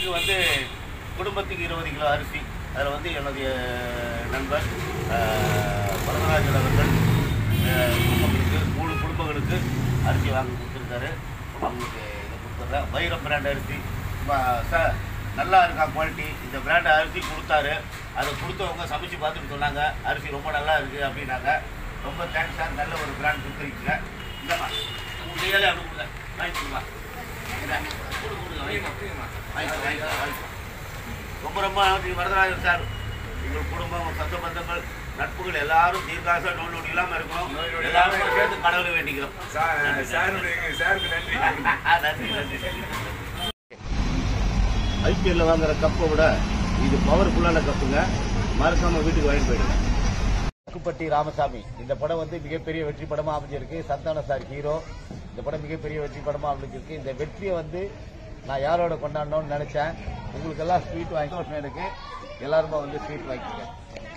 படத்துக்கு வந்து குடும்பத்துக்கு 20 கிலோ அரிசி, அதில் வந்து என்னுடைய நண்பர் வரதராஜன் அவர்கள் குடும்பங்களுக்கு 3 குடும்பங்களுக்கு அரிசி வாங்கி கொடுத்துருக்காரு. அவங்களுக்கு இதை கொடுத்துட்றேன். வைரம் பிராண்ட் அரிசி சார் நல்லா இருக்கா குவாலிட்டி. இந்த பிராண்ட் அரிசி கொடுத்தாரு. அதை கொடுத்தவங்க சமைச்சு பார்த்துட்டு சொன்னாங்க அரிசி ரொம்ப நல்லா இருக்குது அப்படின்னாங்க. ரொம்ப தேங்க்ஸ் சார், நல்ல ஒரு பிராண்ட் கொடுத்துருக்கீங்க. இந்தம்மா உங்கள் கையாலே அப்படி கொடுங்க, வாங்கிக்கலாம். ரொம்ப ரொம்ப வரதராஜன் சார், எங்கள் குடும்பம், சொந்த பந்தங்கள், நட்புகள் எல்லாரும் தீர்க்காச நோய் நொடி இல்லாமல் இருக்கணும். எல்லாரும் சேர்ந்து கடவுளை வேண்டிக்கிறோம். நன்றி. ஐபிஎல்ல வாங்குற கப்பை விட இது பவர்ஃபுல்லான கப்புங்க. மறக்காம வீட்டுக்கு வாங்கிட்டு போயிடுங்க. குப்பட்டி ராமசாமி இந்த படம் வந்து மிகப்பெரிய வெற்றி படமா அமைஞ்சிருக்கு. Santhana sir hero. இந்த படம் மிகப்பெரிய வெற்றி படமா அமைஞ்சிருக்கு. இந்த வெற்றியை வந்து நான் யாரோட கொண்டாடணும்னு நினைச்சேன். உங்களுக்கு எல்லாம் ஸ்வீட் வாங்கி எனக்கு எல்லாருமே வந்து ஸ்வீட் வாங்கிக்கோங்க.